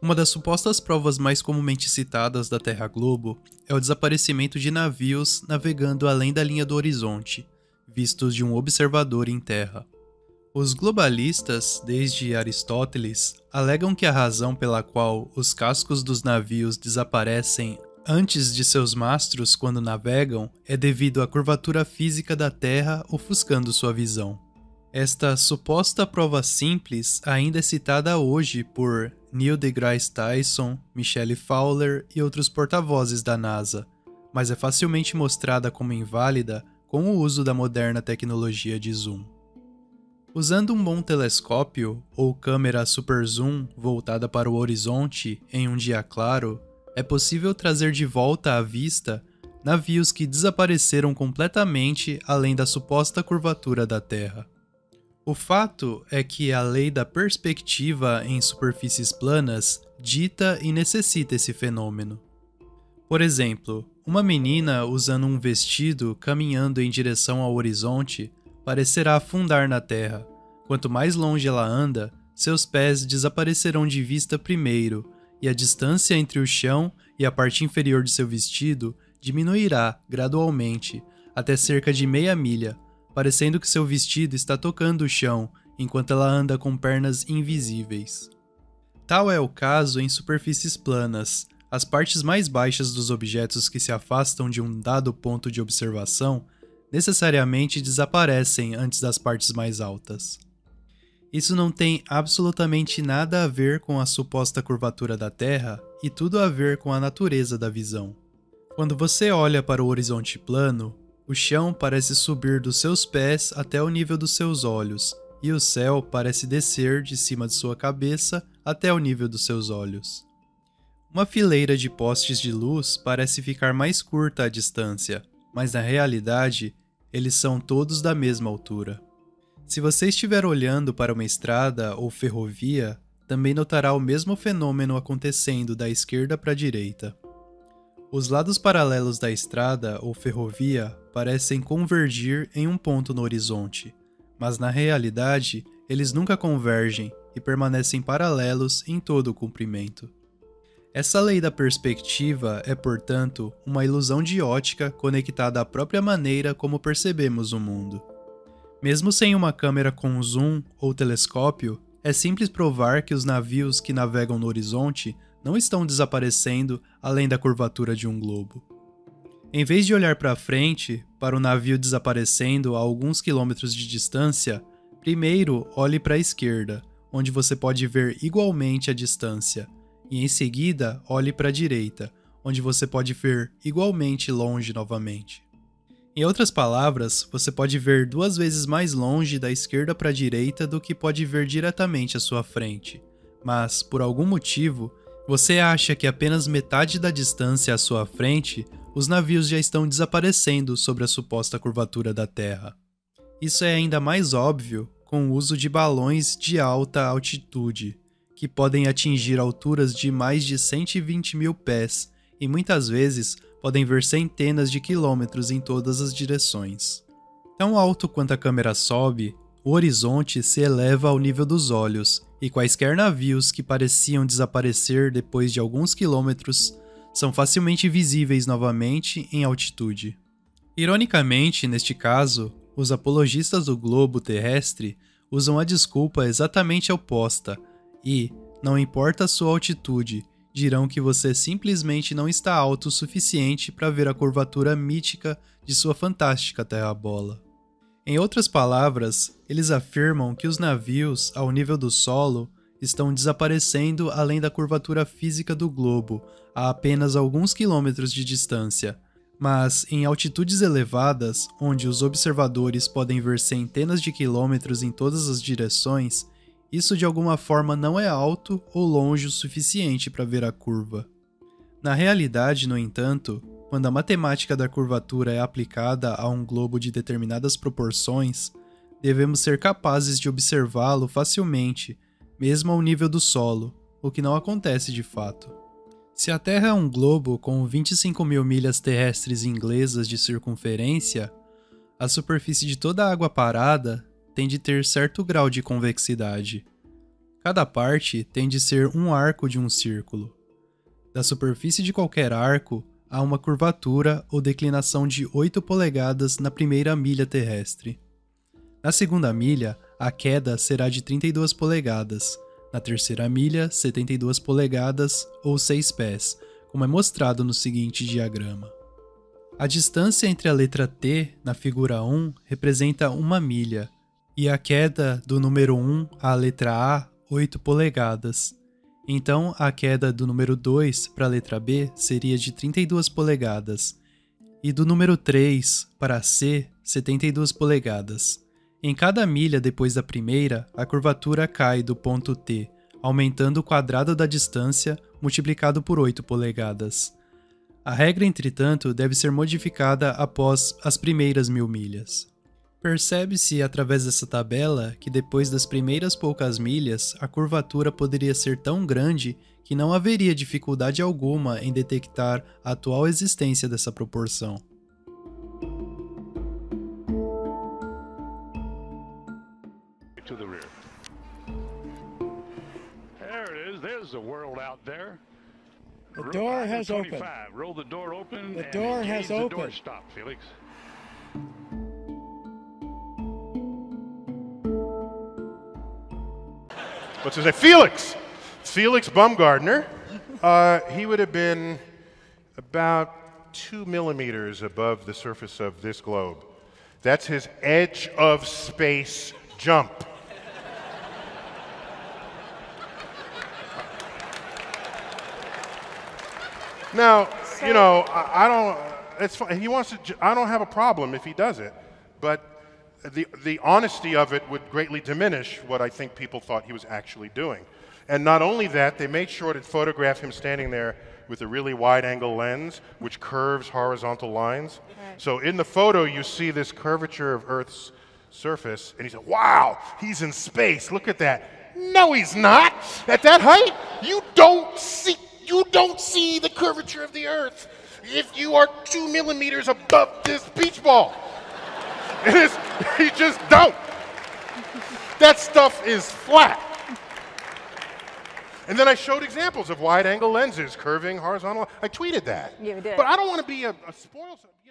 Uma das supostas provas mais comumente citadas da Terra Globo é o desaparecimento de navios navegando além da linha do horizonte, vistos de um observador em terra. Os globalistas, desde Aristóteles, alegam que a razão pela qual os cascos dos navios desaparecem antes de seus mastros quando navegam é devido à curvatura física da Terra ofuscando sua visão. Esta suposta prova simples ainda é citada hoje por Neil deGrasse Tyson, Michelle Fowler e outros porta-vozes da NASA, mas é facilmente mostrada como inválida com o uso da moderna tecnologia de zoom. Usando um bom telescópio ou câmera super zoom voltada para o horizonte em um dia claro, é possível trazer de volta à vista navios que desapareceram completamente além da suposta curvatura da Terra. O fato é que a lei da perspectiva em superfícies planas dita e necessita esse fenômeno. Por exemplo, uma menina usando um vestido caminhando em direção ao horizonte parecerá afundar na terra. Quanto mais longe ela anda, seus pés desaparecerão de vista primeiro, e a distância entre o chão e a parte inferior de seu vestido diminuirá gradualmente até cerca de meia milha, parecendo que seu vestido está tocando o chão enquanto ela anda com pernas invisíveis. Tal é o caso em superfícies planas. As partes mais baixas dos objetos que se afastam de um dado ponto de observação necessariamente desaparecem antes das partes mais altas. Isso não tem absolutamente nada a ver com a suposta curvatura da Terra e tudo a ver com a natureza da visão. Quando você olha para o horizonte plano, o chão parece subir dos seus pés até o nível dos seus olhos, e o céu parece descer de cima de sua cabeça até o nível dos seus olhos. Uma fileira de postes de luz parece ficar mais curta à distância, mas na realidade, eles são todos da mesma altura. Se você estiver olhando para uma estrada ou ferrovia, também notará o mesmo fenômeno acontecendo da esquerda para a direita. Os lados paralelos da estrada ou ferrovia parecem convergir em um ponto no horizonte, mas na realidade eles nunca convergem e permanecem paralelos em todo o comprimento. Essa lei da perspectiva é, portanto, uma ilusão de ótica conectada à própria maneira como percebemos o mundo. Mesmo sem uma câmera com zoom ou telescópio, é simples provar que os navios que navegam no horizonte não estão desaparecendo além da curvatura de um globo. Em vez de olhar para frente, para o navio desaparecendo a alguns quilômetros de distância, primeiro olhe para a esquerda, onde você pode ver igualmente a distância, e em seguida olhe para a direita, onde você pode ver igualmente longe novamente. Em outras palavras, você pode ver 2 vezes mais longe da esquerda para a direita do que pode ver diretamente à sua frente, mas, por algum motivo, você acha que apenas metade da distância à sua frente, os navios já estão desaparecendo sobre a suposta curvatura da Terra. Isso é ainda mais óbvio com o uso de balões de alta altitude, que podem atingir alturas de mais de 120 mil pés e muitas vezes podem ver centenas de quilômetros em todas as direções. Tão alto quanto a câmera sobe, o horizonte se eleva ao nível dos olhos, e quaisquer navios que pareciam desaparecer depois de alguns quilômetros são facilmente visíveis novamente em altitude. Ironicamente, neste caso, os apologistas do globo terrestre usam a desculpa exatamente oposta e, não importa a sua altitude, dirão que você simplesmente não está alto o suficiente para ver a curvatura mítica de sua fantástica terra-bola. Em outras palavras, eles afirmam que os navios, ao nível do solo, estão desaparecendo além da curvatura física do globo, a apenas alguns quilômetros de distância, mas em altitudes elevadas, onde os observadores podem ver centenas de quilômetros em todas as direções, isso de alguma forma não é alto ou longe o suficiente para ver a curva. Na realidade, no entanto, quando a matemática da curvatura é aplicada a um globo de determinadas proporções, devemos ser capazes de observá-lo facilmente, mesmo ao nível do solo, o que não acontece de fato. Se a Terra é um globo com 25 mil milhas terrestres inglesas de circunferência, a superfície de toda a água parada tem de ter certo grau de convexidade. Cada parte tem de ser um arco de um círculo. Da superfície de qualquer arco, há uma curvatura ou declinação de 8 polegadas na primeira milha terrestre. Na segunda milha, a queda será de 32 polegadas, na terceira milha, 72 polegadas ou 6 pés, como é mostrado no seguinte diagrama. A distância entre a letra T na figura 1 representa 1 milha, e a queda do número 1 à letra A, 8 polegadas. Então, a queda do número 2 para a letra B seria de 32 polegadas, e do número 3 para C, 72 polegadas. Em cada milha depois da primeira, a curvatura cai do ponto T, aumentando o quadrado da distância multiplicado por 8 polegadas. A regra, entretanto, deve ser modificada após as primeiras 1000 milhas. Percebe-se através dessa tabela que depois das primeiras poucas milhas, a curvatura poderia ser tão grande que não haveria dificuldade alguma em detectar a atual existência dessa proporção. To the rear. There it is. There's the world out there. The door has opened. Roll the door open. The door has opened. The door stop, Felix. What's his name? Felix Baumgartner. He would have been about 2 millimeters above the surface of this globe. That's his edge of space jump. Now, you know, I don't. It's fine. He wants to. I don't have a problem if he does it, but the honesty of it would greatly diminish what I think people thought he was actually doing. And not only that, they made sure to photograph him standing there with a really wide-angle lens, which curves horizontal lines. Right. So in the photo, you see this curvature of Earth's surface, and he said, "Wow, he's in space. Look at that." No, he's not. At that height, you don't see the curvature of the Earth if you are 2 millimeters above this beach ball. You just don't. That stuff is flat. And then I showed examples of wide-angle lenses curving horizontal. I tweeted that. You did. But I don't want to be a spoil.